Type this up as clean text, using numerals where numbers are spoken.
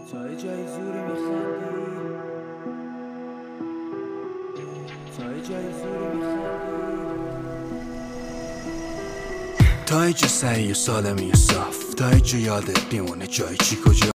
تا یه جای زوری میخندی، تا یه جای زوری میخندی، تا یه جا سعی و سالمی و صاف، تا یه جا یادت بیمونه جای چی کجا.